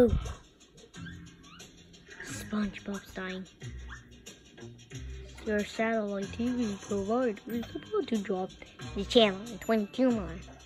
Oh. SpongeBob's dying. Your satellite TV provider is about to drop the channel in 22 months.